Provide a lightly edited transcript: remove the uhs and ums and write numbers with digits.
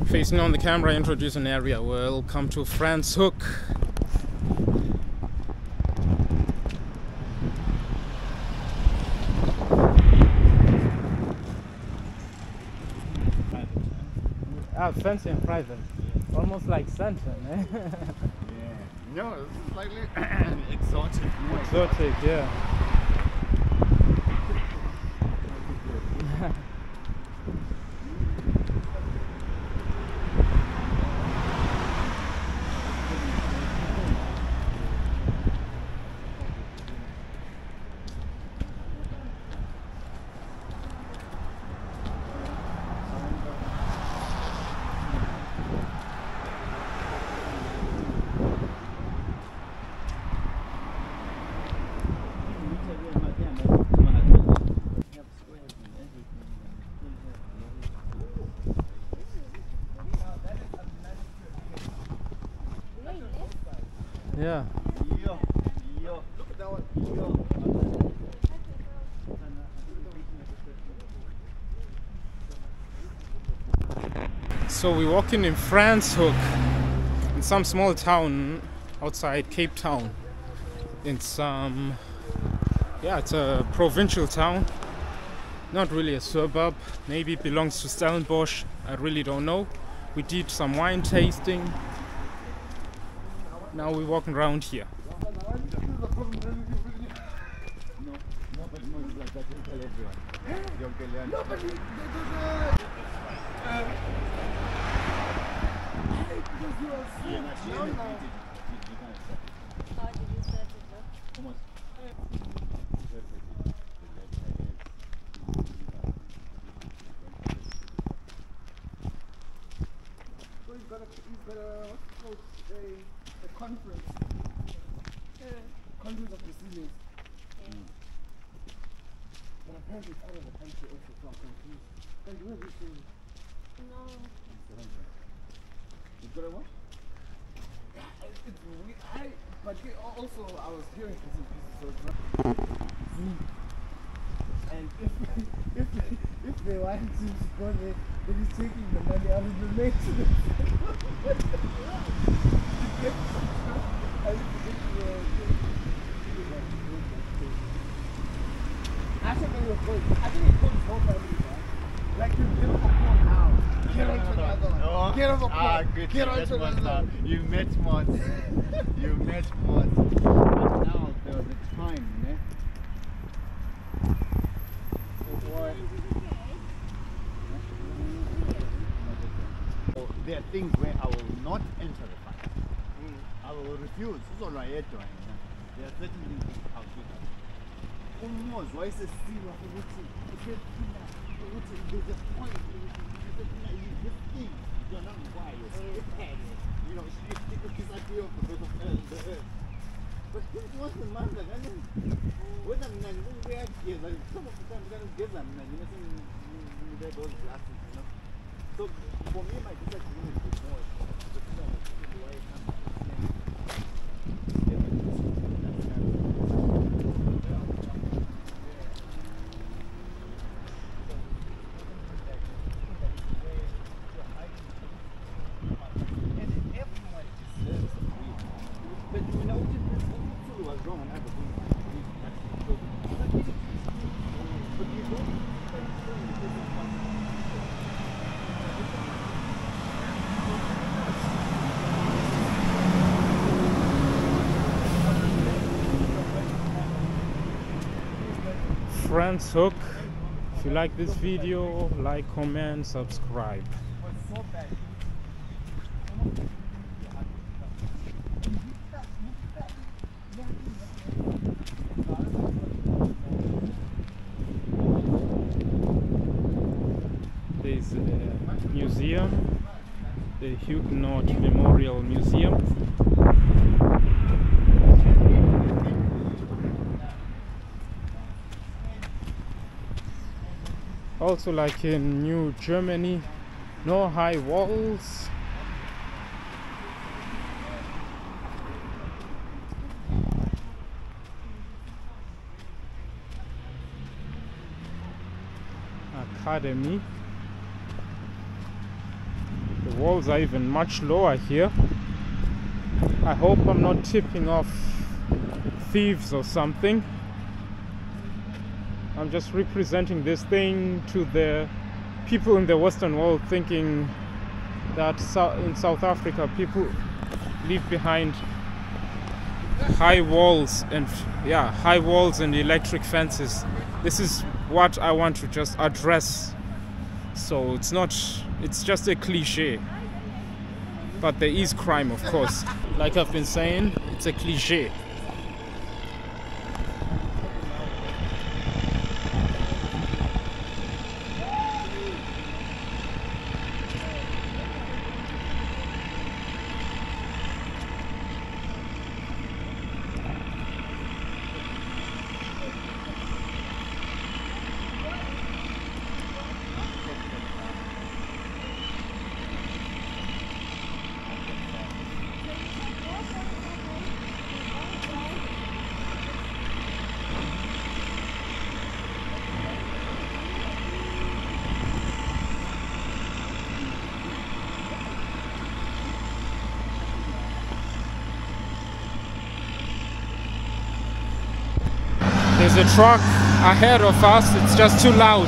Facing on the camera, I introduce an area. Welcome to Franschhoek. Ah, fancy and private. Almost like Santa, eh? Yeah. No, it's slightly exotic. More Exotic, yeah. Yeah. Look at that one. So we're walking in Franschhoek, in some small town outside Cape Town. It's it's a provincial town, not really a suburb. Maybe it belongs to Stellenbosch. I really don't know. We did some wine tasting. Now we're walking around here. Conference. Conference of the Seasons. But apparently it's out of the country also, so I'm confused. Like, where is this thing? No. You got a what? Yeah, it's weird. But also I was hearing bits and pieces, so it's not. And if they want to go there, then he's taking the money out of the maintenance. I think it comes home family, man. Like you get off a phone now. Get onto another one. Oh, get off a phone. good. Get onto another one. You met Mods. You met Mods. But now there was a time, ne? There are things where I will not enter the fight. I will refuse. There are certain things I'll do. Almost, why is it still there's a point you just think you're not wise. You know, it's this idea of the earth. But this was the man that I mean, when I'm not where like some of the time I don't give them, you know, those glasses, you know. So for me, my disagreement is more the way it comes to Franschhoek. If you like this video, like, comment, subscribe. There's a museum, the Huguenot Memorial Museum. Also, like in New Germany, no high walls. Academy. The walls are even much lower here. I hope I'm not tipping off thieves or something. I'm just representing this thing to the people in the Western world, thinking that in South Africa people leave behind high walls and high walls and electric fences. This is what I want to just address. So it's just a cliche, but there is crime, of course. Like I've been saying, it's a cliche. There's a truck ahead of us, it's just too loud.